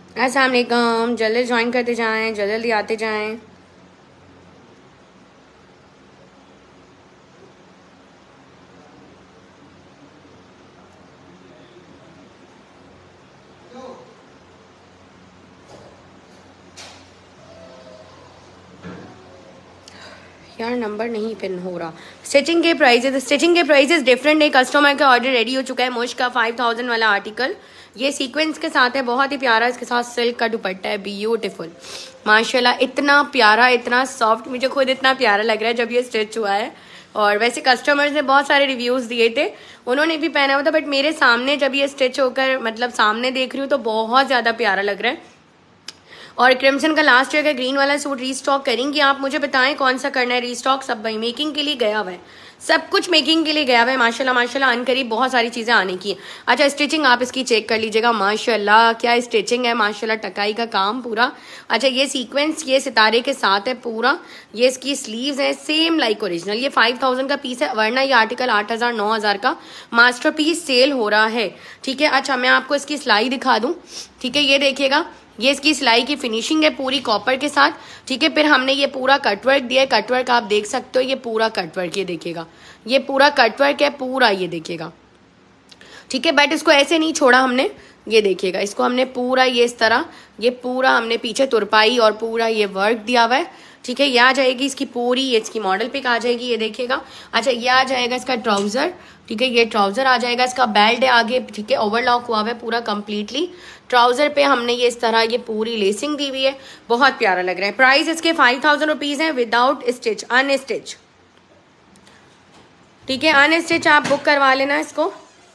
अस्सलाम वालेकुम, जल्दी ज्वाइन करते जाएं, जल्दी जल्दी आते जाएं। यार नंबर नहीं पिन हो रहा। स्टिचिंग के प्राइजेस डिफरेंट है। कस्टमर का ऑर्डर रेडी हो चुका है। मुश्क का 5000 वाला आर्टिकल, ये सीक्वेंस के साथ है, बहुत ही प्यारा। इसके साथ सिल्क का दुपट्टा है, ब्यूटीफुल माशाल्लाह। इतना प्यारा, इतना सॉफ्ट, मुझे खुद इतना प्यारा लग रहा है जब ये स्टिच हुआ है। और वैसे कस्टमर्स ने बहुत सारे रिव्यूज दिए थे, उन्होंने भी पहना हुआ था, बट मेरे सामने जब ये स्टिच होकर मतलब सामने देख रही हूँ तो बहुत ज्यादा प्यारा लग रहा है। और क्रिम्सन का लास्ट ईयर का ग्रीन वाला सूट रीस्टॉक करेंगे आप? मुझे बताएं कौन सा करना है रीस्टॉक। सब भाई मेकिंग के लिए गया हुआ है, सब कुछ मेकिंग के लिए गया हुआ है माशाल्लाह माशाल्लाह। अनकरीब बहुत सारी चीजें आने की है। अच्छा स्टिचिंग आप इसकी चेक कर लीजिएगा, माशाल्लाह क्या स्टिचिंग है माशाल्लाह, टकाई का काम पूरा। अच्छा ये सीक्वेंस ये सितारे के साथ है पूरा। ये इसकी स्लीव्स है सेम लाइक ओरिजिनल। ये 5000 का पीस है, वरना ये आर्टिकल 8000 9000 का मास्टर पीस सेल हो रहा है। ठीक है, अच्छा मैं आपको इसकी सिलाई दिखा दूं। ठीक है, ये देखिएगा, ये इसकी सिलाई की फिनिशिंग है पूरी कॉपर के साथ। ठीक है, फिर हमने ये पूरा कटवर्क दिया है। कटवर्क आप देख सकते हो, ये पूरा कटवर्क, ये देखिएगा, ये पूरा कटवर्क है पूरा, ये देखिएगा। ठीक है, बट इसको ऐसे नहीं छोड़ा हमने, ये देखिएगा, इसको हमने पूरा ये इस तरह, ये पूरा हमने पीछे तुरपाई और पूरा ये वर्क दिया हुआ है। ठीक है, ये आ जाएगी इसकी पूरी, ये इसकी मॉडल पिक आ जाएगी, ये देखिएगा। अच्छा ये आ जाएगा इसका ट्राउजर। ठीक है, ये ट्राउजर आ जाएगा, इसका बेल्ट है आगे। ठीक है, ओवरलॉक हुआ हुआ है पूरा कंप्लीटली। ट्राउजर पे हमने ये इस तरह ये पूरी लेसिंग दी हुई है, बहुत प्यारा लग रहा है। प्राइस इसके 5000 रुपीज है विदाउट स्टिच, अनस्टिच। ठीक है, अनस्टिच आप बुक करवा लेना इसको।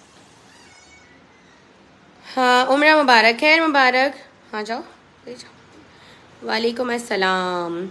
हाँ उम्र मुबारक, खैर मुबारक। हाँ जाओ जाओ। वालेकुम अस्सलाम।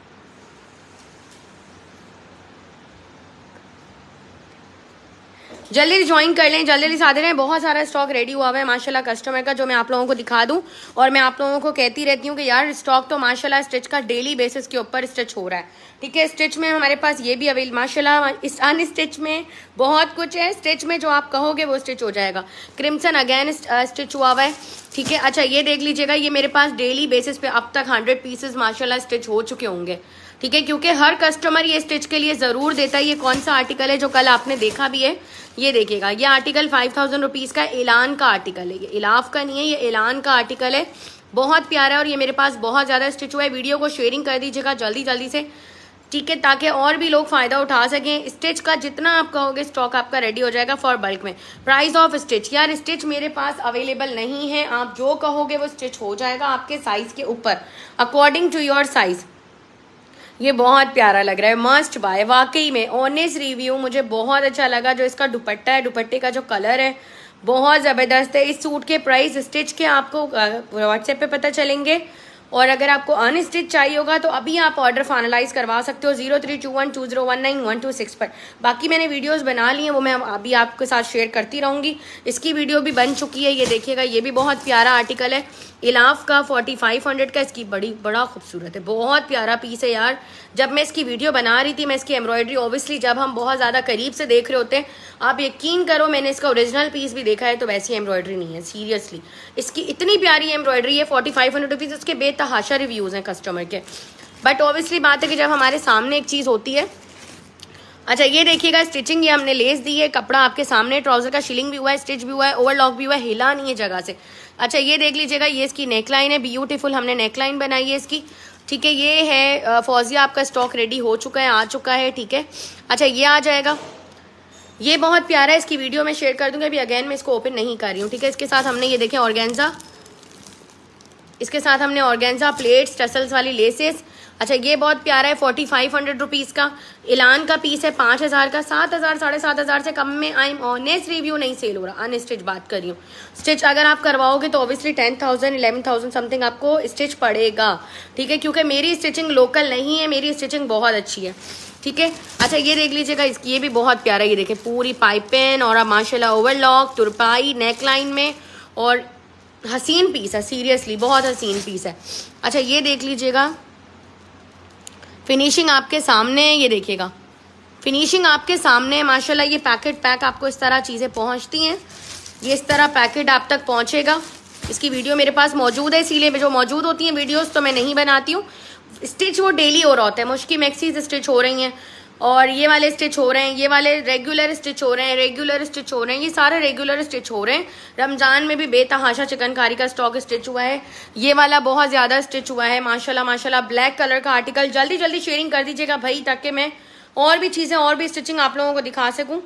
जल्दी ज्वाइन कर लें, जल्दी से आते रहें। बहुत सारा स्टॉक रेडी हुआ हुआ है माशाल्लाह कस्टमर का, जो मैं आप लोगों को दिखा दूं। और मैं आप लोगों को कहती रहती हूँ कि यार स्टॉक तो माशाल्लाह स्टिच का डेली बेसिस के ऊपर स्टिच हो रहा है। ठीक है, स्टिच में हमारे पास ये भी अवेल माशाल्लाह, इस अनस्टिच में बहुत कुछ है। स्टिच में जो आप कहोगे वो स्टिच हो जाएगा। क्रिम्सन अगेन स्टिच हुआ हुआ है। ठीक है, अच्छा ये देख लीजिएगा, ये मेरे पास डेली बेसिस पे अब तक 100 पीसेस माशाल्लाह स्टिच हो चुके होंगे। ठीक है, क्योंकि हर कस्टमर ये स्टिच के लिए जरूर देता है। ये कौन सा आर्टिकल है जो कल आपने देखा भी है, ये देखिएगा, ये आर्टिकल 5000 रुपीज का ऐलान का आर्टिकल है। ये इलाफ का नहीं है, ये ऐलान का आर्टिकल है, बहुत प्यारा है। और ये मेरे पास बहुत ज्यादा स्टिच हुआ है। वीडियो को शेयरिंग कर दीजिएगा जल्दी जल्दी से। ठीक है, ताकि और भी लोग फायदा उठा सकें। स्टिच का जितना आप कहोगे स्टॉक आपका रेडी हो जाएगा फॉर बल्क में। प्राइस ऑफ स्टिच, यार स्टिच मेरे पास अवेलेबल नहीं है, आप जो कहोगे वो स्टिच हो जाएगा आपके साइज के ऊपर, अकॉर्डिंग टू योर साइज। ये बहुत प्यारा लग रहा है, मस्ट बाय वाकई में। ऑनेस्ट रिव्यू, मुझे बहुत अच्छा लगा। जो इसका दुपट्टा है, दुपट्टे का जो कलर है बहुत जबरदस्त है। इस सूट के प्राइस स्टिच के आपको व्हाट्सएप पे पता चलेंगे। और अगर आपको अनस्टिच चाहिए होगा तो अभी आप ऑर्डर फाइनलाइज करवा सकते हो 032120191261 पर। बाकी मैंने वीडियोस बना ली हैं, वो मैं अभी आपके साथ शेयर करती रहूंगी। इसकी वीडियो भी बन चुकी है, ये देखिएगा, ये भी बहुत प्यारा आर्टिकल है इलाफ का 4500 का। इसकी बड़ा खूबसूरत है, बहुत प्यारा पीस है यार। जब मैं इसकी वीडियो बना रही थी, मैं इसकी एम्ब्रॉयडरी ऑब्वियसली जब हम बहुत ज्यादा करीब से देख रहे होते हैं, आप यकीन करो मैंने इसका ओरिजिनल पीस भी देखा है तो वैसी एम्ब्रॉयडरी नहीं है, सीरियसली। इसकी इतनी प्यारी एम्ब्रॉयडरी है, 4500 रुपीज। इसके बेतहाशा रिव्यूज हैं कस्टमर के, बट ऑब्वियसली बात है कि जब हमारे सामने एक चीज होती है। अच्छा ये देखिएगा, स्टिचिंग ये हमने लेस दी है, कपड़ा आपके सामने, ट्राउजर का शिलिंग भी हुआ है, स्टिच भी हुआ है, ओवरलॉक भी हुआ है, हिला नहीं है जगह से। अच्छा ये देख लीजिएगा, ये इसकी नेकलाइन है, ब्यूटीफुल हमने नेकलाइन बनाई है इसकी। ठीक है, ये है फौजिया, आपका स्टॉक रेडी हो चुका है, आ चुका है। ठीक है, अच्छा ये आ जाएगा, ये बहुत प्यारा है, इसकी वीडियो मैं शेयर कर दूंगी। अभी अगेन मैं इसको ओपन नहीं कर रही हूँ। ठीक है, इसके साथ हमने ये देखें ऑर्गेन्जा, इसके साथ हमने ऑर्गेन्जा प्लेट्स, टसल्स वाली लेसेस। अच्छा ये बहुत प्यारा है, 4500 रुपीज का। इलान का पीस है 5000 का, 7000 7500 से कम में आई एम ऑनेस्ट रिव्यू नहीं सेल हो रहा। अनस्टिच बात कर रही हूँ। स्टिच अगर आप करवाओगे तो ऑब्वियसली 10,000 11,000 समथिंग आपको स्टिच पड़ेगा। ठीक है, क्योंकि मेरी स्टिचिंग लोकल नहीं है, मेरी स्टिचिंग बहुत अच्छी है। ठीक है, अच्छा ये देख लीजिएगा, इसकी ये भी बहुत प्यारा, ये देखें पूरी पाइपिंग और माशाल्लाह ओवरलॉक, तुरपाई नेकलाइन में, और हसीन पीस है, सीरियसली बहुत हसीन पीस है। अच्छा ये देख लीजिएगा, फिनिशिंग आपके सामने है, ये देखिएगा फिनिशिंग आपके सामने है माशाल्लाह। ये पैकेट पैक आपको इस तरह चीजें पहुंचती हैं, ये इस तरह पैकेट आप तक पहुंचेगा। इसकी वीडियो मेरे पास मौजूद है, इसीलिए जो मौजूद होती हैं वीडियोस तो मैं नहीं बनाती हूँ। स्टिच वो डेली हो रहा होता है। मुश्की मैक्सीज स्टिच हो रही हैं और ये वाले स्टिच हो रहे हैं, ये वाले रेगुलर स्टिच हो रहे हैं, रेगुलर स्टिच हो रहे हैं, ये सारे रेगुलर स्टिच हो रहे हैं। रमजान में भी बेतहाशा चिकनकारी का स्टॉक स्टिच हुआ है। ये वाला बहुत ज्यादा स्टिच हुआ है माशाल्लाह माशाल्लाह। ब्लैक कलर का आर्टिकल, जल्दी जल्दी शेयरिंग कर दीजिएगा भाई, ताकि मैं और भी चीजें और भी स्टिचिंग आप लोगों को दिखा सकूं।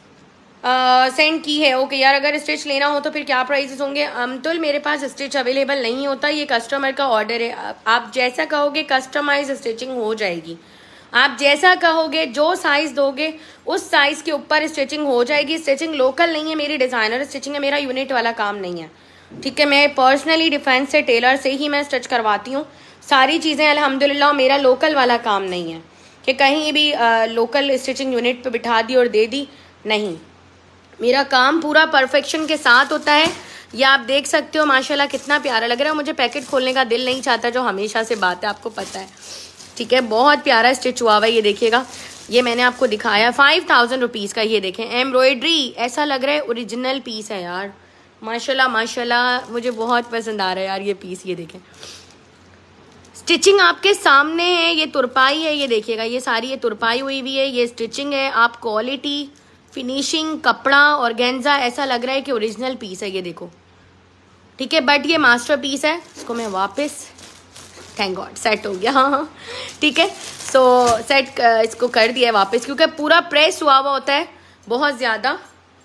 सेंड की है, ओके यार। अगर स्टिच लेना हो तो फिर क्या प्राइसेस होंगे? अमतुल मेरे पास स्टिच अवेलेबल नहीं होता, ये कस्टमर का ऑर्डर है। आप जैसा कहोगे कस्टमाइज स्टिचिंग हो जाएगी। आप जैसा कहोगे, जो साइज दोगे उस साइज के ऊपर स्टिचिंग हो जाएगी। स्टिचिंग लोकल नहीं है, मेरी डिजाइनर स्टिचिंग है, मेरा यूनिट वाला काम नहीं है, ठीक है। मैं पर्सनली डिफेंस से, टेलर से ही मैं स्टिच करवाती हूँ सारी चीजें अल्हम्दुलिल्लाह। मेरा लोकल वाला काम नहीं है कि कहीं भी लोकल स्टिचिंग यूनिट पे बिठा दी और दे दी, नहीं। मेरा काम पूरा परफेक्शन के साथ होता है। ये आप देख सकते हो माशाल्लाह कितना प्यारा लग रहा है। मुझे पैकेट खोलने का दिल नहीं चाहता, जो हमेशा से बात है, आपको पता है, ठीक है। बहुत प्यारा स्टिच हुआ हुआ है, ये देखिएगा। ये मैंने आपको दिखाया 5000 रुपीज़ का। ये देखें एम्ब्रॉयडरी, ऐसा लग रहा है ओरिजिनल पीस है यार। माशाल्लाह माशाल्लाह, मुझे बहुत पसंद आ रहा है यार ये पीस। ये देखें स्टिचिंग आपके सामने है, ये तुरपाई है, ये देखिएगा, ये सारी ये तुरपाई हुई हुई है, ये स्टिचिंग है। आप क्वालिटी, फिनिशिंग, कपड़ा और गेंजा, ऐसा लग रहा है कि ओरिजिनल पीस है, ये देखो, ठीक है। बट ये मास्टर पीस है। इसको मैं वापस, थैंक गॉड सेट हो गया, हाँ हाँ ठीक है। सो सेट इसको कर दिया है वापस, क्योंकि पूरा प्रेस हुआ हुआ होता है बहुत ज़्यादा।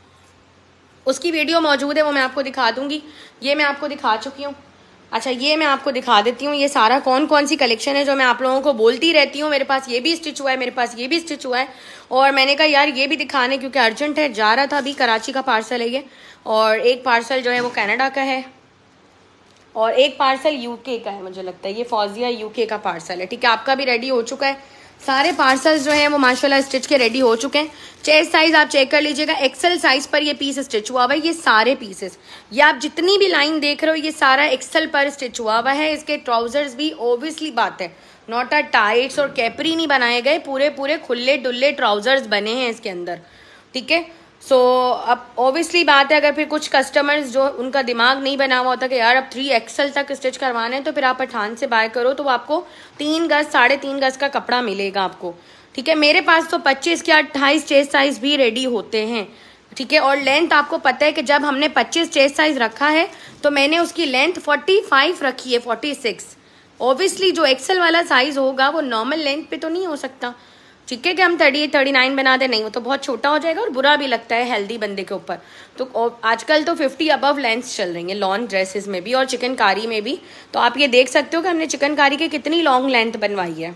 उसकी वीडियो मौजूद है, वो मैं आपको दिखा दूंगी। ये मैं आपको दिखा चुकी हूँ। अच्छा, ये मैं आपको दिखा देती हूँ, ये सारा कौन कौन सी कलेक्शन है जो मैं आप लोगों को बोलती रहती हूँ। मेरे पास ये भी स्टिच हुआ है, मेरे पास ये भी स्टिच हुआ है, और मैंने कहा यार ये भी दिखाने, क्योंकि अर्जेंट है। जा रहा था अभी, कराची का पार्सल है ये, और एक पार्सल जो है वो कनाडा का है, और एक पार्सल यूके का है, मुझे लगता है ये फौजिया यूके का पार्सल है, ठीक है। आपका भी रेडी हो चुका है। सारे पार्सल्स जो हैं वो माशाल्लाह स्टिच के रेडी हो चुके हैं। चेस्ट साइज आप चेक कर लीजिएगा, एक्सेल साइज पर ये पीस स्टिच हुआ हुआ है। ये सारे पीसेस, ये आप जितनी भी लाइन देख रहे हो, ये सारा एक्सेल पर स्टिच हुआ हुआ है। इसके ट्राउजर्स भी ऑब्वियसली बात है, नॉट अ टाइट्स और कैपरी नहीं बनाए गए, पूरे पूरे खुले डुल्ले ट्राउजर्स बने हैं इसके अंदर, ठीक है। सो अब ऑब्वियसली बात है, अगर फिर कुछ कस्टमर्स जो उनका दिमाग नहीं बना हुआ होता कि यार अब 3XL तक स्टिच करवाना है, तो फिर आप पठान से बाय करो, तो आपको 3 गज 3.5 गज का कपड़ा मिलेगा आपको, ठीक है। मेरे पास तो 25 के 28 चेस्ट साइज भी रेडी होते हैं, ठीक है। और लेंथ आपको पता है कि जब हमने 25 चेस्ट साइज रखा है तो मैंने उसकी लेंथ 45 रखी है, 46। ऑब्वियसली जो एक्सेल वाला साइज होगा वो नॉर्मल लेंथ पे तो नहीं हो सकता, ठीक है, कि हम 38, 39 बना दे, नहीं, वो तो बहुत छोटा हो जाएगा और बुरा भी लगता है हेल्दी बंदे के ऊपर। तो आजकल तो 50 अबव लेंथ चल रही है लॉन्ग ड्रेसेस में भी और चिकनकारी में भी। तो आप ये देख सकते हो कि हमने चिकनकारी के कितनी लॉन्ग लेंथ बनवाई है।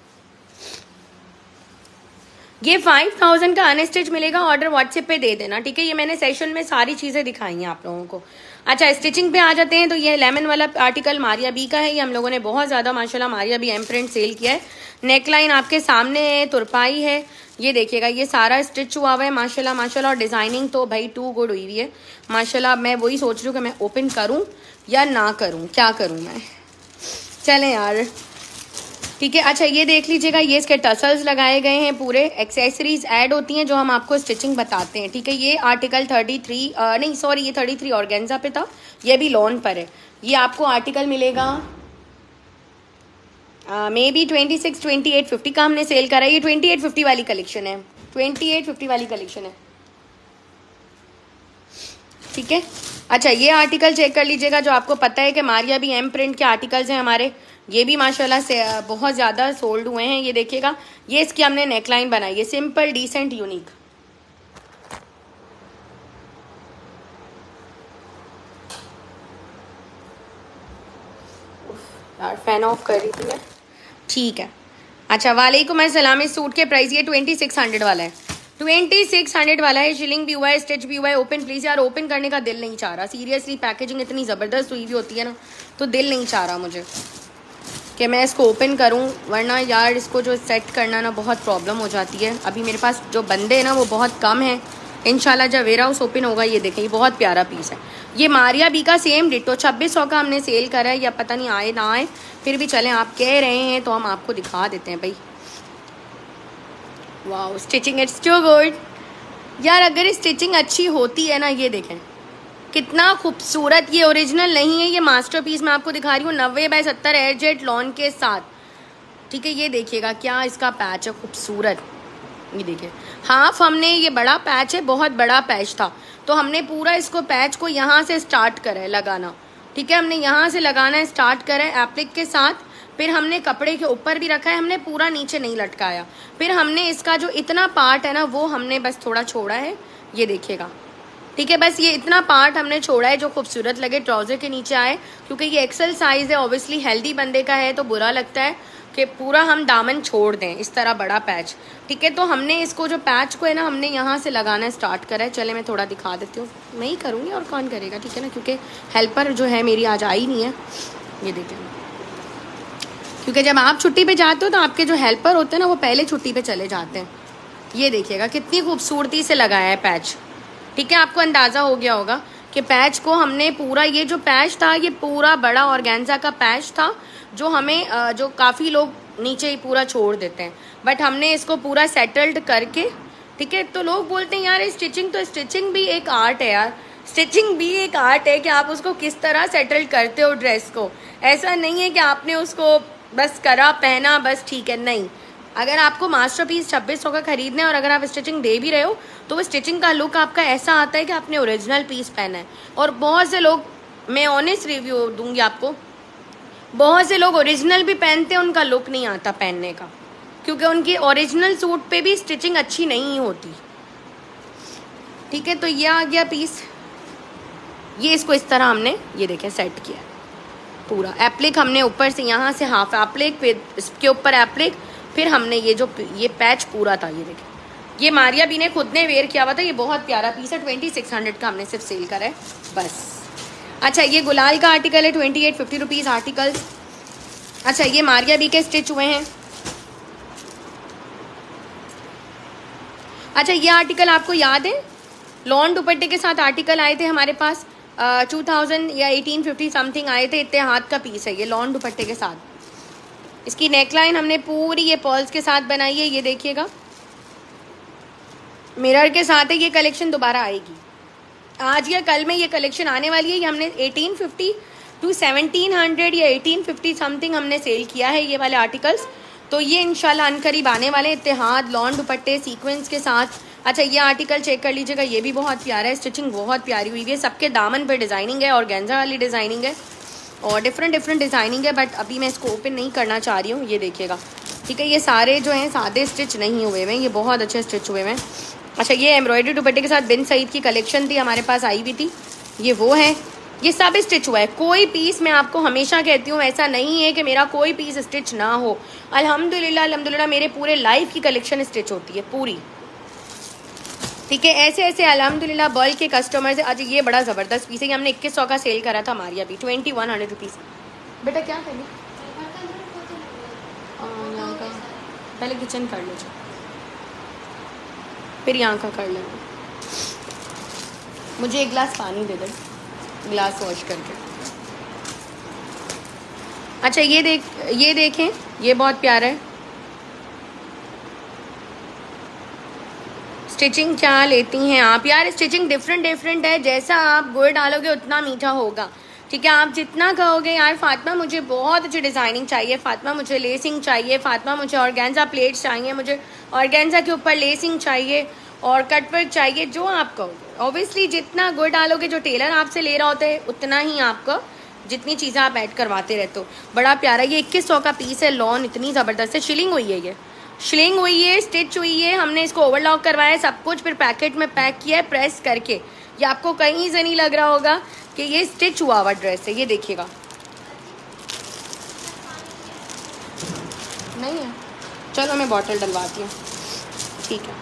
ये 5000 का अनस्टिच मिलेगा, ऑर्डर व्हाट्सएप पे दे देना, ठीक है। ये मैंने सेशन में सारी चीजें दिखाई हैं आप लोगों को। अच्छा, स्टिचिंग पे आ जाते हैं। तो ये लेमन वाला आर्टिकल मारिया बी का है, ये हम लोगों ने बहुत ज्यादा माशाल्लाह मारिया बी एम्प्रिंट सेल किया है। नेकलाइन आपके सामने है, तुरपाई है, ये देखिएगा, ये सारा स्टिच हुआ हुआ है माशाल्लाह माशाल्लाह। और डिजाइनिंग तो भाई टू गुड हुई हुई है माशाल्लाह। मैं वही सोच रही हूँ कि मैं ओपन करूँ या ना करूँ, क्या करूँ मैं। चलें यार, ठीक है। अच्छा, ये देख लीजिएगा, ये इसके टसल्स लगाए गए हैं, पूरे एक्सेसरीज ऐड होती हैं जो हम आपको स्टिचिंग बताते हैं, ठीक है। ये आर्टिकल 33 नहीं सॉरी, ये 33 ऑर्गेन्जा पे था, ये भी लॉन पर है। ये आपको आर्टिकल मिलेगा मे बी 26, 28, 50 का हमने सेल करा है। ये 2850 वाली कलेक्शन है, 2850 वाली कलेक्शन है, ठीक है। अच्छा, ये आर्टिकल चेक कर लीजिएगा, जो आपको पता है कि मारिया भी एम प्रिंट के आर्टिकल्स हैं हमारे, ये भी माशाल्लाह से बहुत ज्यादा सोल्ड हुए हैं। ये देखिएगा, ये इसकी हमने नेकलाइन बनाई है, सिंपल डिसेंट यूनिक। यार फैन ऑफ कर रही थी मैं, ठीक है। अच्छा, वालेकुम अस्सलाम। इस सूट के प्राइस ये 2600 वाला है, 2600 वाला है। शिलिंग भी हुआ है, स्टिच भी हुआ है। ओपन प्लीज यार, ओपन करने का दिल नहीं चाह रहा सीरियसली। पैकेजिंग इतनी जबरदस्त हुई हुई होती है ना, तो दिल नहीं चाह रहा मुझे कि मैं इसको ओपन करूं, वरना यार इसको जो सेट करना ना बहुत प्रॉब्लम हो जाती है। अभी मेरे पास जो बंदे हैं ना वो बहुत कम है। इंशाल्लाह जब वेयर हाउस ओपन होगा, ये देखें, ये बहुत प्यारा पीस है। ये मारिया बी का सेम डिटो 2600 का हमने सेल करा है, या पता नहीं आए ना आए, फिर भी चलें, आप कह रहे हैं तो हम आपको दिखा देते हैं भाई। वाह, स्टिचिंग इट्स टू गुड यार। अगर स्टिचिंग अच्छी होती है ना, ये देखें कितना खूबसूरत, ये ओरिजिनल नहीं है, ये मास्टरपीस मैं आपको दिखा रही हूँ 90x70 एयरजेट लॉन के साथ। ठीक है, ये देखिएगा क्या इसका पैच है खूबसूरत, ये देखिए हाफ हमने, ये बड़ा पैच है, बहुत बड़ा पैच था, तो हमने पूरा इसको पैच को यहाँ से स्टार्ट करा है लगाना। ठीक है, हमने यहाँ से लगाना है स्टार्ट करा है एप्लिक के साथ, फिर हमने कपड़े के ऊपर भी रखा है, हमने पूरा नीचे नहीं लटकाया, फिर हमने इसका जो इतना पार्ट है ना वो हमने बस थोड़ा छोड़ा है, ये देखिएगा। ठीक है, बस ये इतना पार्ट हमने छोड़ा है जो खूबसूरत लगे, ट्राउजर के नीचे आए, क्योंकि ये एक्सेल साइज है, ऑब्वियसली हेल्दी बंदे का है तो बुरा लगता है कि पूरा हम दामन छोड़ दें इस तरह बड़ा पैच। ठीक है, तो हमने इसको जो पैच को है ना हमने यहाँ से लगाना स्टार्ट करा है। चले मैं थोड़ा दिखा देती हूँ, मैं ही करूँगी और कौन करेगा, ठीक है ना, क्योंकि हेल्पर जो है मेरी आज आई नहीं है। ये देखें, क्योंकि जब आप छुट्टी पे जाते हो तो आपके जो हेल्पर होते हैं ना वो पहले छुट्टी पे चले जाते हैं। ये देखिएगा कितनी खूबसूरती से लगाया है पैच। ठीक है, आपको अंदाज़ा हो गया होगा कि पैच को हमने पूरा, ये जो पैच था ये पूरा बड़ा ऑर्गेन्जा का पैच था जो हमें जो काफ़ी लोग नीचे ही पूरा छोड़ देते हैं, बट हमने इसको पूरा सेटल्ड करके। ठीक है, तो लोग बोलते हैं यार स्टिचिंग, तो स्टिचिंग भी एक आर्ट है यार, स्टिचिंग भी एक आर्ट है कि आप उसको किस तरह सेटल करते हो ड्रेस को। ऐसा नहीं है कि आपने उसको बस करा पहना बस ठीक है, नहीं। अगर आपको मास्टरपीस 2600 का खरीदना है और अगर आप स्टिचिंग दे भी रहे हो तो वो स्टिचिंग का लुक आपका ऐसा आता है कि आपने ओरिजिनल पीस पहना है। और बहुत से लोग, मैं ऑनेस्ट रिव्यू दूंगी आपको, बहुत से लोग ओरिजिनल भी पहनते हैं, उनका लुक नहीं आता पहनने का, क्योंकि उनकी ओरिजिनल सूट पे भी स्टिचिंग अच्छी नहीं होती। ठीक है, तो ये आ गया पीस, ये इसको इस तरह हमने ये देखें सेट किया पूरा। एप्लिक हमने ऊपर से यहाँ से हाफ एप्लिक, फिर इसके ऊपर एप्लिक, फिर हमने ये जो ये पैच पूरा था, ये देखें, ये मारिया भी ने खुद ने वेयर किया हुआ था, ये बहुत प्यारा पीस है, 2600 का हमने सिर्फ सेल करा है बस। अच्छा, ये गुलाल का आर्टिकल है, 2850 रुपीज़ आर्टिकल्स। अच्छा, ये मारिया भी के स्टिच हुए हैं। अच्छा, ये आर्टिकल आपको याद है, लॉन दुपट्टे के साथ आर्टिकल आए थे हमारे पास 2000 या 1850 समथिंग आए थे, इतने हाथ का पीस है ये लॉन दुपट्टे के साथ। इसकी नेकलाइन हमने पूरी ये पर्ल्स के साथ बनाई है, ये देखिएगा मिरर के साथ है। ये कलेक्शन दोबारा आएगी, आज या कल में ये कलेक्शन आने वाली है। ये हमने 1850 टू 1700 या 1850 समथिंग हमने सेल किया है ये वाले आर्टिकल्स, तो ये इंशाल्लाह अनकरीब आने वाले इत्तेहाद लॉन दुपट्टे सीक्वेंस के साथ। अच्छा, ये आर्टिकल चेक कर लीजिएगा, ये भी बहुत प्यारा है, स्टिचिंग बहुत प्यारी हुई है, सबके दामन पे डिज़ाइनिंग है, ऑर्गेन्जा वाली डिज़ाइनिंग है और डिफरेंट डिज़ाइनिंग है, बट अभी मैं इसको ओपन नहीं करना चाह रही हूँ। ये देखिएगा, ठीक है, ये सारे जो हैं सादे स्टिच नहीं हुए हुए, ये बहुत अच्छे स्टिच हुए हैं। अच्छा, ये एम्ब्रॉयडरी दुपट्टे के साथ बिन सईद की कलेक्शन थी हमारे पास आई हुई थी, ये वो है, ये सब स्टिच हुआ है। कोई पीस, मैं आपको हमेशा कहती हूँ, ऐसा नहीं है कि मेरा कोई पीस स्टिच ना हो। अल्हम्दुलिल्लाह मेरे पूरे लाइफ की कलेक्शन स्टिच होती है पूरी। ठीक है, ऐसे ऐसे अल्हम्दुलिल्लाह बल्क के कस्टमर्स। आज ये बड़ा ज़बरदस्त पीस है, हमने 2100 का सेल करा था मारिया भी, 2100 रुपीज़। बेटा क्या करें, यहाँ का पहले किचन कर लीजिए, फिर यहाँ का कर लेंगे। मुझे एक गिलास पानी दे दे, गिलास वॉश करके। अच्छा, ये देखें, ये बहुत प्यारा है। स्टिचिंग क्या लेती हैं आप यार? स्टिचिंग डिफरेंट है, जैसा आप गुड़ डालोगे उतना मीठा होगा। ठीक है, आप जितना कहोगे यार फातिमा मुझे बहुत अच्छी डिज़ाइनिंग चाहिए, फातिमा मुझे लेसिंग चाहिए, फातिमा मुझे ऑर्गेन्जा प्लेट्स चाहिए, मुझे ऑर्गेन्जा के ऊपर लेसिंग चाहिए और कटवर्क चाहिए, जो आप कहोगे। ऑब्वियसली जितना गुड़ डालोगे, जो टेलर आपसे ले रहा होता है उतना ही आपका, जितनी चीज़ें आप ऐड करवाते रहते हो। बड़ा प्यारा, ये 2100 का पीस है, लॉन इतनी ज़बरदस्त है, शिलिंग हुई है, ये शिलिंग हुई है, स्टिच हुई है, हमने इसको ओवरलॉक करवाया है सब कुछ, फिर पैकेट में पैक किया है प्रेस करके। ये आपको कहीं से नहीं लग रहा होगा कि ये स्टिच हुआ हुआ ड्रेस है, ये देखिएगा। नहीं है, चलो मैं बॉटल डलवाती हूँ, ठीक है।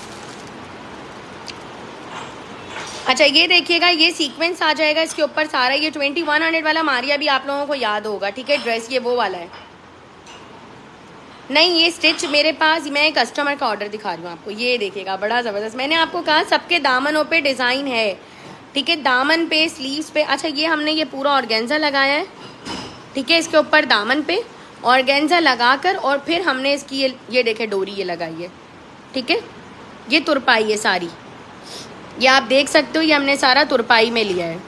अच्छा, ये देखिएगा, ये सीक्वेंस आ जाएगा इसके ऊपर सारा। ये 2100 वाला मारिया भी आप लोगों को याद होगा, ठीक है। ड्रेस ये वो वाला है, नहीं ये स्टिच मेरे पास, मैं कस्टमर का ऑर्डर दिखा रही हूँ आपको। ये देखिएगा, बड़ा ज़बरदस्त। मैंने आपको कहा सबके दामनों पे डिज़ाइन है, ठीक है, दामन पे, स्लीव्स पे। अच्छा, ये हमने ये पूरा ऑर्गेन्जा लगाया है, ठीक है, इसके ऊपर दामन पे ऑर्गेन्जा लगाकर और फिर हमने इसकी ये देखे डोरी ये लगाई है, ठीक है, ये तुरपाई है सारी। ये आप देख सकते हो, ये हमने सारा तुरपाई में लिया है।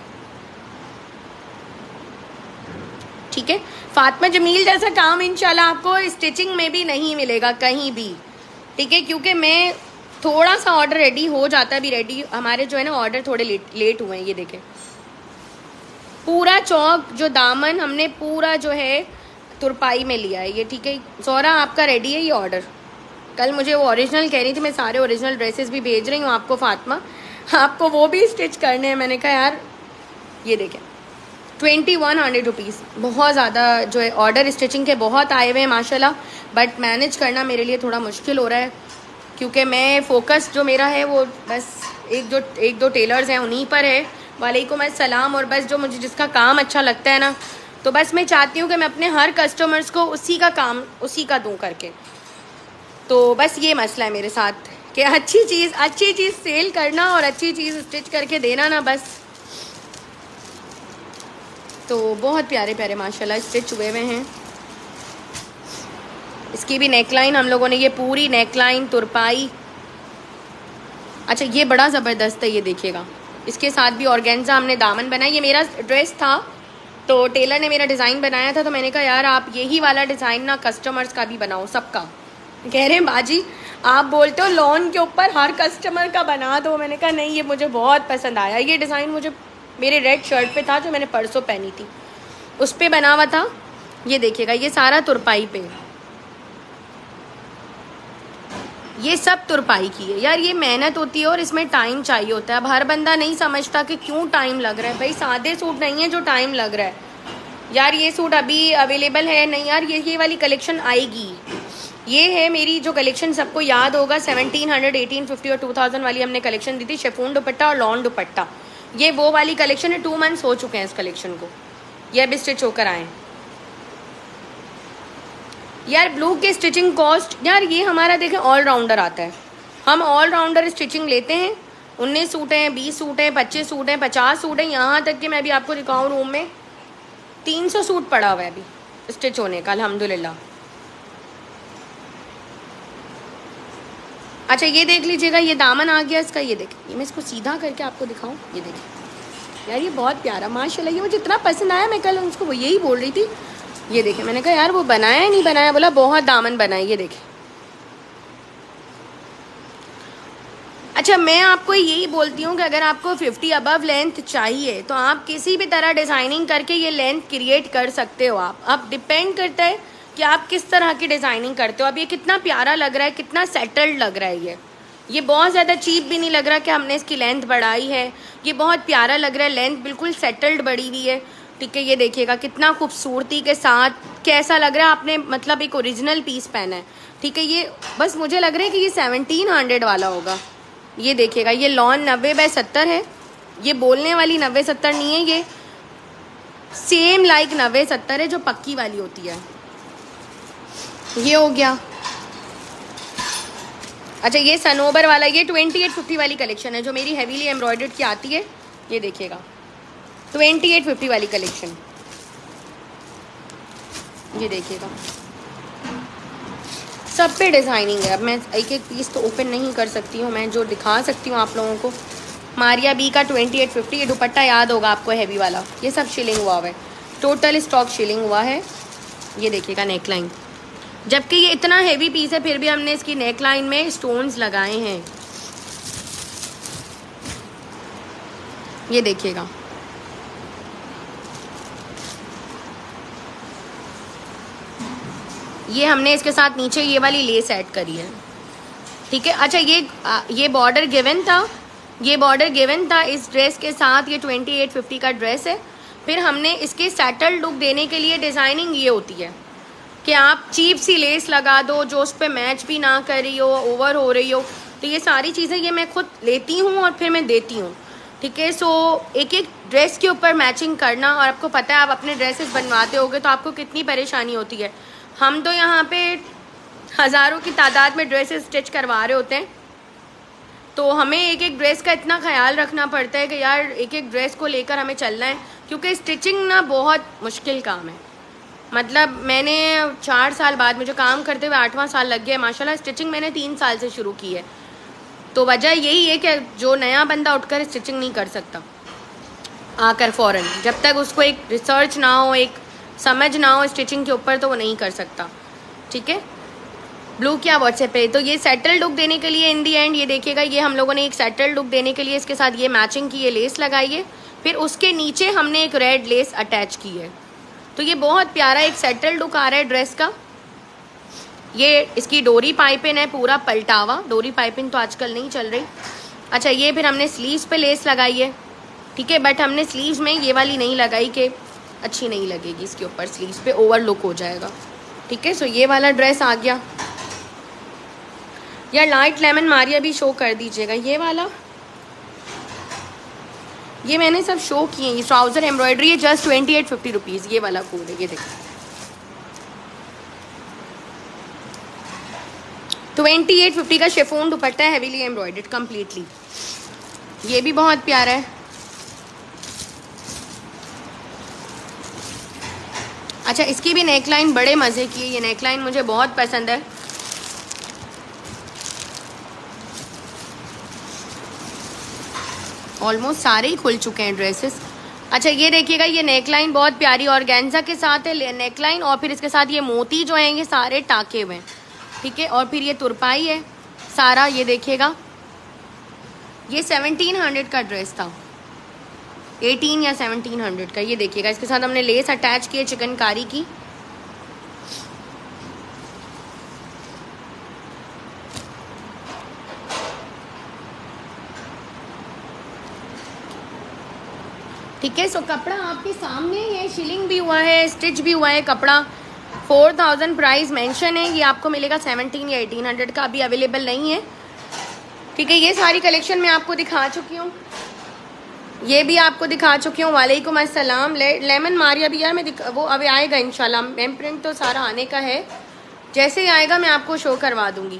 ठीक है, फातिमा जमील जैसा काम इंशाल्लाह आपको स्टिचिंग में भी नहीं मिलेगा कहीं भी। ठीक है, क्योंकि मैं थोड़ा सा ऑर्डर रेडी हो जाता है, अभी रेडी हमारे जो है ना ऑर्डर थोड़े लेट हुए हैं। ये देखें, पूरा चौक जो दामन हमने पूरा जो है तुरपाई में लिया है ये। ठीक है ज़ोहरा, आपका रेडी है ये ऑर्डर। कल मुझे वो ओरिजिनल कह रही थी, मैं सारे ओरिजिनल ड्रेसेस भी भेज रही हूँ आपको फातिमा, आपको वो भी स्टिच करने हैं। मैंने कहा यार ये देखें 2100 रुपीज़, बहुत ज़्यादा जो है ऑर्डर स्टिचिंग के बहुत आए हुए हैं माशाल्लाह, बट मैनेज करना मेरे लिए थोड़ा मुश्किल हो रहा है, क्योंकि मैं फोकस जो मेरा है वो बस एक दो टेलर्स हैं उन्हीं पर है, वालेकुम अस्सलाम। और बस जो मुझे जिसका काम अच्छा लगता है ना, तो बस मैं चाहती हूँ कि मैं अपने हर कस्टमर्स को उसी का काम उसी का दूँ करके। तो बस ये मसला है मेरे साथ कि अच्छी चीज़ सेल करना और अच्छी चीज़ स्टिच करके देना ना बस। तो बहुत प्यारे प्यारे माशाल्लाह स्टिच हुए हुए हैं। इसकी भी नेकलाइन हम लोगों ने ये पूरी नेकलाइन तुरपाई, अच्छा ये बड़ा ज़बरदस्त है, ये देखिएगा इसके साथ भी ऑर्गेन्जा हमने दामन बनाया। ये मेरा ड्रेस था तो टेलर ने मेरा डिज़ाइन बनाया था, तो मैंने कहा यार आप यही वाला डिज़ाइन ना कस्टमर्स का भी बनाओ सबका। कह रहे हैं बाजी आप बोलते हो लॉन के ऊपर हर कस्टमर का बना दो। मैंने कहा नहीं, ये मुझे बहुत पसंद आया। ये डिज़ाइन मुझे मेरे रेड शर्ट पे था जो मैंने परसों पहनी थी, उस पर बना हुआ था। ये देखिएगा ये सारा तुरपाई पे, ये सब तुरपाई की है यार। ये मेहनत होती है और इसमें टाइम चाहिए होता है। अब हर बंदा नहीं समझता कि क्यों टाइम लग रहा है। भाई सादे सूट नहीं है जो टाइम लग रहा है यार। ये सूट अभी अवेलेबल है नहीं यार, ये वाली कलेक्शन आएगी। ये है मेरी जो कलेक्शन, सबको याद होगा 1700, 1850 और 2000 वाली हमने कलेक्शन दी थी, शिफॉन दुपट्टा और लॉन दुपट्टा। ये वो वाली कलेक्शन है, 2 मंथ्स हो चुके हैं इस कलेक्शन को, ये अभी स्टिच होकर आए यार। ब्लू के स्टिचिंग कॉस्ट यार, ये हमारा देखें ऑलराउंडर आता है, हम ऑलराउंडर स्टिचिंग लेते हैं। 19 सूट हैं, 20 सूट हैं, 25 सूट हैं, 50 सूट हैं, यहाँ तक कि मैं अभी आपको दिखाऊँ रूम में 300 सूट पड़ा हुआ है अभी स्टिच होने का अल्हम्दुलिल्लाह। अच्छा ये देख लीजिएगा, ये दामन आ गया इसका। ये देखिए, ये मैं इसको सीधा करके आपको दिखाऊं। ये देखिए यार, ये बहुत प्यारा माशाल्लाह, ये मुझे इतना पसंद आया। मैं कल उसको वो यही बोल रही थी। ये देखिए, मैंने कहा यार वो बनाया है नहीं बनाया, बोला बहुत दामन बनाए। ये देखिए, अच्छा मैं आपको यही बोलती हूँ कि अगर आपको 50 अबव लेंथ चाहिए तो आप किसी भी तरह डिज़ाइनिंग करके ये लेंथ क्रिएट कर सकते हो। आप अब डिपेंड करता है कि आप किस तरह की डिज़ाइनिंग करते हो। अब ये कितना प्यारा लग रहा है, कितना सेटल्ड लग रहा है। ये बहुत ज़्यादा चीप भी नहीं लग रहा कि हमने इसकी लेंथ बढ़ाई है। ये बहुत प्यारा लग रहा है, लेंथ बिल्कुल सेटल्ड बढ़ी हुई है। ठीक है, ये देखिएगा कितना खूबसूरती के साथ कैसा लग रहा है, आपने मतलब एक ओरिजिनल पीस पहना है। ठीक है, ये बस मुझे लग रहा है कि ये 1700 वाला होगा। ये देखिएगा, ये लॉन 90/70 है। ये बोलने वाली 90/70 नहीं है, ये सेम लाइक 90/70 है जो पक्की वाली होती है। ये हो गया। अच्छा ये सनोबर वाला, ये 2850 वाली कलेक्शन है जो मेरी हैवीली एम्ब्रॉयडर्ड की आती है। ये देखिएगा 2850 वाली कलेक्शन, ये देखिएगा सब पे डिज़ाइनिंग है। अब मैं एक एक पीस तो ओपन नहीं कर सकती हूँ, मैं जो दिखा सकती हूँ आप लोगों को। मारिया बी का 2850, ये दुपट्टा याद होगा आपको हैवी वाला। ये सब शिलिंग हुआ है, टोटल स्टॉक शिलिंग हुआ है। ये देखिएगा नेकलाइन, जबकि ये इतना हैवी पीस है फिर भी हमने इसकी नेकलाइन में स्टोन्स लगाए हैं। ये देखिएगा, ये हमने इसके साथ नीचे ये वाली लेस ऐड करी है। ठीक है, अच्छा ये बॉर्डर गिवन था, ये बॉर्डर गिवन था इस ड्रेस के साथ। ये 2850 का ड्रेस है। फिर हमने इसके सेटल लुक देने के लिए डिज़ाइनिंग ये होती है कि आप चीप सी लेस लगा दो जो उस पर मैच भी ना कर रही हो, ओवर हो रही हो। तो ये सारी चीज़ें ये मैं खुद लेती हूँ और फिर मैं देती हूँ। ठीक है, सो एक एक ड्रेस के ऊपर मैचिंग करना, और आपको पता है आप अपने ड्रेसेस बनवाते होगे तो आपको कितनी परेशानी होती है। हम तो यहाँ पे हज़ारों की तादाद में ड्रेसेस स्टिच करवा रहे होते हैं, तो हमें एक एक ड्रेस का इतना ख्याल रखना पड़ता है कि यार एक एक ड्रेस को लेकर हमें चलना है, क्योंकि स्टिचिंग ना बहुत मुश्किल काम है। मतलब मैंने 4 साल बाद, मुझे काम करते हुए 8वां साल लग गया माशाल्लाह। स्टिचिंग मैंने 3 साल से शुरू की है, तो वजह यही है कि जो नया बंदा उठकर स्टिचिंग नहीं कर सकता आकर फ़ौरन, जब तक उसको एक रिसर्च ना हो, एक समझ ना हो स्टिचिंग के ऊपर, तो वो नहीं कर सकता। ठीक है, ब्लू क्या व्हाट्सएप पे। तो ये सेटल लुक देने के लिए इन दी एंड ये देखिएगा, ये हम लोगों ने एक सेटल लुक देने के लिए इसके साथ ये मैचिंग की ये लेस लगाई है, फिर उसके नीचे हमने एक रेड लेस अटैच की है। तो ये बहुत प्यारा एक सेटल लुक आ रहा है ड्रेस का। ये इसकी डोरी पाइपिंग है, पूरा पलटावा। डोरी पाइपिंग तो आजकल नहीं चल रही। अच्छा, ये फिर हमने स्लीव्स पे लेस लगाई है। ठीक है, बट हमने स्लीव्स में ये वाली नहीं लगाई कि अच्छी नहीं लगेगी इसके ऊपर, स्लीव्स पे ओवर लुक हो जाएगा। ठीक है, सो ये वाला ड्रेस आ गया। यार लाइट लेमन मारिया भी शो कर दीजिएगा। ये वाला, ये मैंने सब शो किए। ये ट्राउजर एम्ब्रॉयडरी है, जस्ट 2850 रुपीज़। ये वाला कोड है, ये देखो 2850 का शिफॉन दुपट्टा है, हेवीली एम्ब्रॉयडर्ड कम्प्लीटली। ये भी बहुत प्यारा है। अच्छा, इसकी भी नेकलाइन बड़े मज़े की है। ये नेकलाइन मुझे बहुत पसंद है। ऑलमोस्ट सारे ही खुल चुके हैं ड्रेसेस। अच्छा, ये देखिएगा, ये नेकलाइन बहुत प्यारी ऑर्गेन्जा के साथ है नेकलाइन, और फिर इसके साथ ये मोती जो हैं ये सारे टाके हुए हैं। ठीक है, और फिर ये तुरपाई है सारा। ये देखिएगा, ये 1700 का ड्रेस था, 18 या 1700 का। ये देखिएगा, इसके साथ हमने लेस अटैच की है चिकनकारी की। ठीक है, सो कपड़ा आपके सामने है, शिलिंग भी हुआ है, स्टिच भी हुआ है। कपड़ा 4000 प्राइस मेंशन है। ये आपको मिलेगा 17 या 1800 का, अभी अवेलेबल नहीं है। ठीक है, ये सारी कलेक्शन मैं आपको दिखा चुकी हूँ, ये भी आपको दिखा चुकी हूँ। वालेकुम अस्सलाम। लेमन मारिया भी यार मैं वो अभी आएगा इंशाल्लाह। मेम प्रिंट तो सारा आने का है, जैसे ही आएगा मैं आपको शो करवा दूंगी।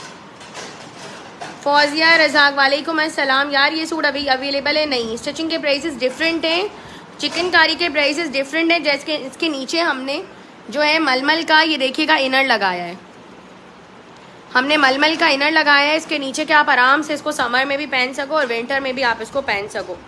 फौजिया रजाक वालेकुम अस्सलाम। यार ये सूट अभी अवेलेबल है नहीं, स्टिचिंग के प्राइसेस डिफरेंट हैं, चिकनकारी के प्राइसेस डिफरेंट है। जैसे इसके नीचे हमने जो है मलमल का, ये देखिएगा, इनर लगाया है। हमने मलमल का इनर लगाया है इसके नीचे, कि आप आराम से इसको समर में भी पहन सको और विंटर में भी आप इसको पहन सको।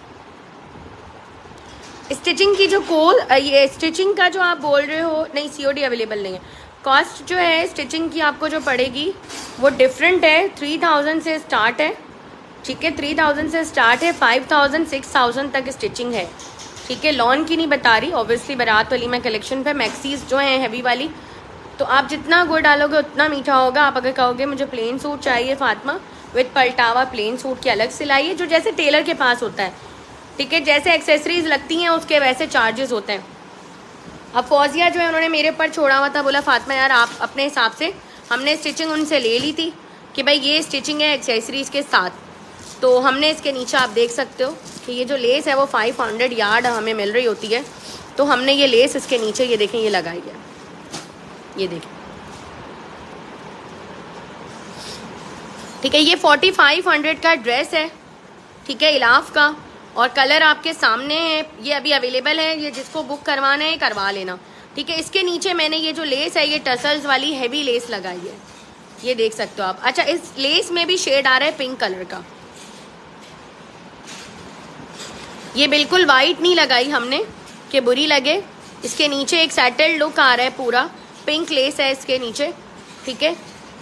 स्टिचिंग की जो ये स्टिचिंग का जो आप बोल रहे हो, नहीं COD अवेलेबल नहीं है। कॉस्ट जो है स्टिचिंग की आपको जो पड़ेगी वो डिफरेंट है। 3000 से स्टार्ट है। ठीक है, 3000 से स्टार्ट है, 5000 6000 तक स्टिचिंग है। ठीक है, लॉन की नहीं बता रही, ऑब्वियसली बारात वाली मैं कलेक्शन पे। मैक्सीज जो है हैवी वाली, तो आप जितना गुड़ डालोगे उतना मीठा होगा। आप अगर कहोगे मुझे प्लेन सूट चाहिए फातिमा विद पलटावा, प्लेन सूट की अलग सिलाई है, जो जैसे टेलर के पास होता है। ठीक है, जैसे एक्सेसरीज लगती हैं उसके वैसे चार्जेस होते हैं। अब फौजिया जो है उन्होंने मेरे ऊपर छोड़ा हुआ था, बोला फातिमा यार आप अपने हिसाब से, हमने स्टिचिंग उनसे ले ली थी कि भाई ये स्टिचिंग है एक्सेसरीज के साथ। तो हमने इसके नीचे आप देख सकते हो कि ये जो लेस है वो 500 यार्ड हमें मिल रही होती है। तो हमने ये लेस इसके नीचे, ये देखें, ये लगाई है, ये देखें। ठीक है, ये 4500 का ड्रेस है। ठीक है, इलाफ का, और कलर आपके सामने है। ये अभी अवेलेबल है, ये जिसको बुक करवाना है करवा लेना। ठीक है, इसके नीचे मैंने ये जो लेस है ये टसल्स वाली हैवी लेस लगाई है, ये देख सकते हो आप। अच्छा, इस लेस में भी शेड आ रहा है पिंक कलर का। ये बिल्कुल वाइट नहीं लगाई हमने कि बुरी लगे। इसके नीचे एक सेटल्ड लुक आ रहा है, पूरा पिंक लेस है इसके नीचे। ठीक है,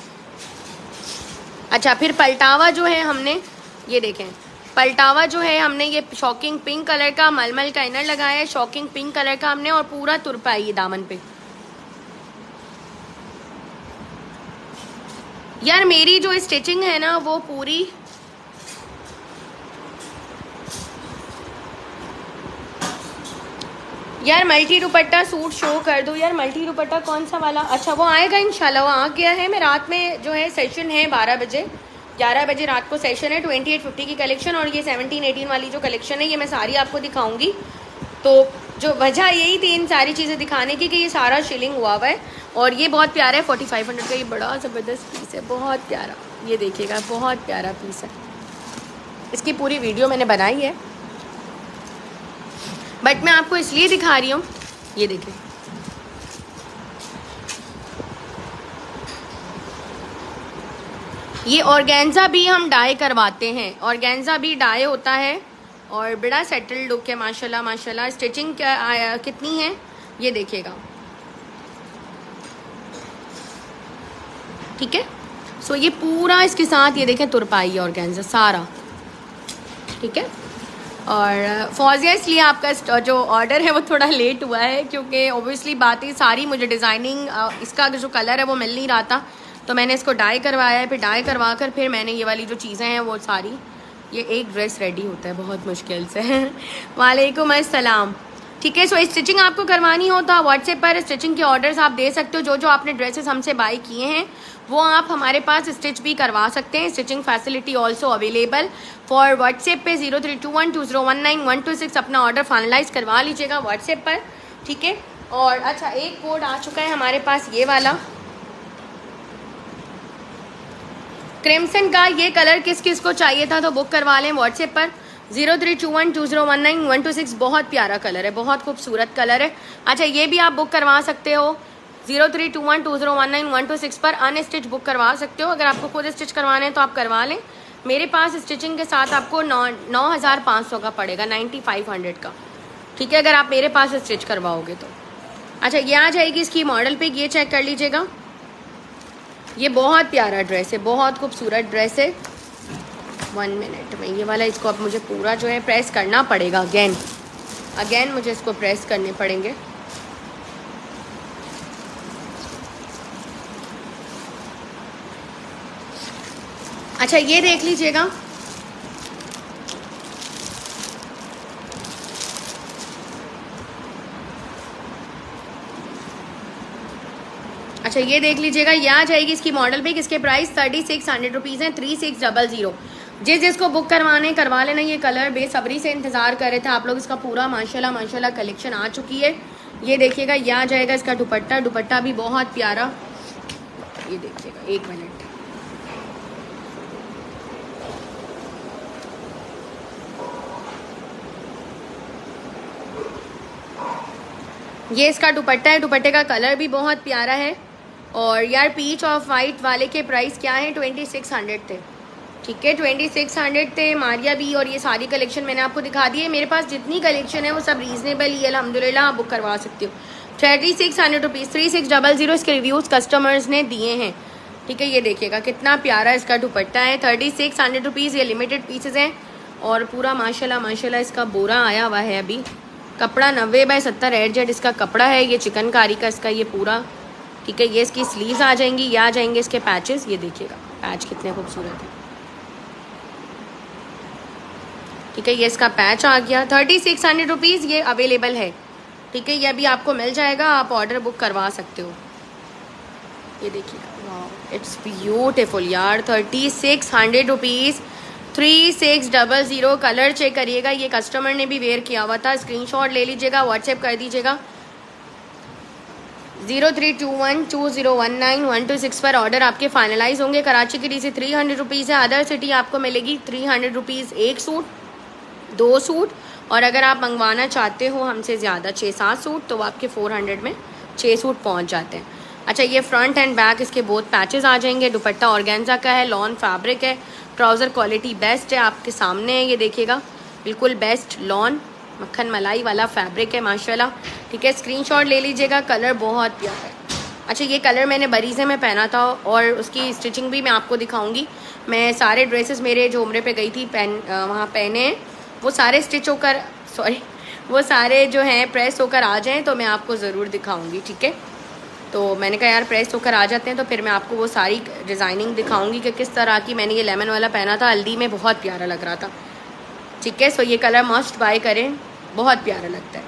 अच्छा, फिर पलटावा जो है हमने, ये देखें, पलटावा जो है हमने ये शॉकिंग पिंक कलर का मलमल का इनर लगाया है, शॉकिंग पिंक कलर का हमने, और पूरा तुरपाई है दामन पे। यार मेरी जो स्टिचिंग है ना वो पूरी यार मल्टी दुपट्टा सूट शो कर दो यार। मल्टी दुपट्टा कौन सा वाला? अच्छा, वो आएगा इंशाल्लाह, वो आ गया है। मैं रात में जो है सेशन है 12 बजे, 11 बजे रात को सेशन है। 2850 की कलेक्शन और ये 17-18 वाली जो कलेक्शन है ये मैं सारी आपको दिखाऊंगी। तो जो वजह यही थी इन सारी चीज़ें दिखाने की कि ये सारा शिलिंग हुआ हुआ है और ये बहुत प्यारा है। 4500 का ये बड़ा ज़बरदस्त पीस है, बहुत प्यारा। ये देखिएगा, बहुत प्यारा पीस है। इसकी पूरी वीडियो मैंने बनाई है बट मैं आपको इसलिए दिखा रही हूँ, ये देखिए ये ऑर्गेन्जा भी हम डाई करवाते हैं, ऑर्गेन्जा भी डाई होता है और बड़ा सेटल्ड लुक है माशाल्लाह माशाल्लाह। स्टिचिंग कितनी है ये देखिएगा, ठीक है। सो ये पूरा इसके साथ ये देखें तुरपाई है ऑर्गेन्जा सारा, ठीक है। और फौजिया इसलिए आपका जो ऑर्डर है वो थोड़ा लेट हुआ है क्योंकि ओबियसली बातें सारी मुझे डिज़ाइनिंग इसका जो कलर है वो मिल नहीं रहा था, तो मैंने इसको डाई करवाया है। फिर डाई करवा कर फिर मैंने ये वाली जो चीज़ें हैं वो सारी, ये एक ड्रेस रेडी होता है बहुत मुश्किल से वालेकुम अस्सलाम, ठीक है। सो स्टिचिंग आपको करवानी हो तो व्हाट्सएप पर स्टिचिंग के ऑर्डर्स आप दे सकते हो। जो आपने ड्रेसेस हमसे बाई किए हैं वो आप हमारे पास स्टिच भी करवा सकते हैं। Stitching facility also available for WhatsApp पे 03212019-126 अपना ऑर्डर फाइनलाइज करवा लीजिएगा व्हाट्सएप पर, ठीक है। और अच्छा एक कोड आ चुका है हमारे पास ये वाला क्रिम्सन का, ये कलर किस किस को चाहिए था तो बुक करवा लें व्हाट्सएप पर 03212019-126। बहुत प्यारा कलर है, बहुत खूबसूरत कलर है। अच्छा ये भी आप बुक करवा सकते हो 03212019-126 पर अनस्टिच बुक करवा सकते हो। अगर आपको खुद स्टिच करवाने हैं तो आप करवा लें। मेरे पास स्टिचिंग के साथ आपको 9,500 का पड़ेगा, 9,500 का, ठीक है, अगर आप मेरे पास स्टिच करवाओगे तो। अच्छा ये आ जाएगी इसकी मॉडल पिक, ये चेक कर लीजिएगा। ये बहुत प्यारा ड्रेस है, बहुत खूबसूरत ड्रेस है। 1 मिनट में ये वाला इसको अब मुझे पूरा जो है प्रेस करना पड़ेगा, अगेन मुझे इसको प्रेस करने पड़ेंगे। अच्छा ये देख लीजिएगा, अच्छा ये देख लीजिएगा, ये आ जाएगी इसकी मॉडल पे। इसके प्राइस 3600 रुपीज़ हैं, 3600। जिसको बुक करवाने करवा लेना। ये कलर बेसब्री से इंतज़ार कर रहे थे आप लोग। इसका पूरा माशाल्लाह माशाल्लाह कलेक्शन आ चुकी है। ये देखिएगा, ये आ जाएगा इसका दुपट्टा, दुपट्टा भी बहुत प्यारा। ये देखिएगा, 1 मिनट, ये इसका दुपट्टा है। दुपट्टे का कलर भी बहुत प्यारा है। और यार पीच ऑफ वाइट वाले के प्राइस क्या है, 2600 थे, ठीक है, 2600 थे। मारिया भी और ये सारी कलेक्शन मैंने आपको दिखा दी है। मेरे पास जितनी कलेक्शन है वो सब रीजनेबल ही है अल्हम्दुलिल्लाह, आप बुक करवा सकते हो। 3600 रुपीज़, 3600। इसके रिव्यूज़ कस्टमर्स ने दिए हैं, ठीक है। ये देखिएगा कितना प्यारा इसका दुपट्टा है, 3600 रुपीज़। ये लिमिटेड पीसेज हैं और पूरा माशाल्लाह माशाल्लाह इसका बोरा आया हुआ है अभी। कपड़ा 90x70 एडजेड इसका कपड़ा है। ये चिकनकारी का इसका ये पूरा, ठीक है। ये इसकी स्लीव्स आ जाएंगी, ये आ जाएंगे इसके पैचेस। ये देखिएगा पैच कितने खूबसूरत है, ठीक है। ये इसका पैच आ गया, 3600 रुपीज़ ये अवेलेबल है, ठीक है। ये अभी आपको मिल जाएगा, आप ऑर्डर बुक करवा सकते हो। ये देखिएगा, वाह इट्स ब्यूटीफुल यार, 3600 रुपीज़, 3600। कलर चेक करिएगा, ये कस्टमर ने भी वेयर किया हुआ था। स्क्रीनशॉट ले लीजिएगा, व्हाट्सएप कर दीजिएगा 03212019-126 पर ऑर्डर आपके फाइनलाइज होंगे। कराची की डीसी 300 रुपीज़ है, अदर सिटी आपको मिलेगी 300 रुपीज़। 1 सूट, 2 सूट, और अगर आप मंगवाना चाहते हो हमसे ज़्यादा 6-7 सूट तो आपके 400 में 6 सूट पहुंच जाते हैं। अच्छा ये फ्रंट एंड बैक इसके बोथ पैचेस आ जाएंगे। दुपट्टा ऑर्गेन्जा का है, लॉन फैब्रिक है, ट्राउज़र क्वालिटी बेस्ट है, आपके सामने है। ये देखिएगा बिल्कुल बेस्ट लॉन मक्खन मलाई वाला फैब्रिक है माशाल्लाह, ठीक है। स्क्रीनशॉट ले लीजिएगा, कलर बहुत प्यारा है। अच्छा ये कलर मैंने बरीज़े में पहना था और उसकी स्टिचिंग भी मैं आपको दिखाऊंगी। मैं सारे ड्रेसेस मेरे जो उम्रे पे गई थी वहाँ पहने हैं, वो सारे स्टिच होकर वो सारे जो हैं प्रेस होकर आ जाएँ तो मैं आपको ज़रूर दिखाऊँगी, ठीक है। तो मैंने कहा यार प्रेस होकर आ जाते हैं तो फिर मैं आपको वो सारी डिज़ाइनिंग दिखाऊंगी कि किस तरह की। मैंने ये लेमन वाला पहना था, हल्दी में बहुत प्यारा लग रहा था, ठीक है। सो ये कलर मस्ट बाय करें, बहुत प्यारा लगता है।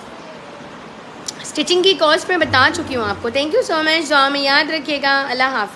स्टिचिंग की कॉस्ट मैं बता चुकी हूँ आपको। थैंक यू सो मच, दुआ में याद रखिएगा। अल्लाह हाफ़िज़।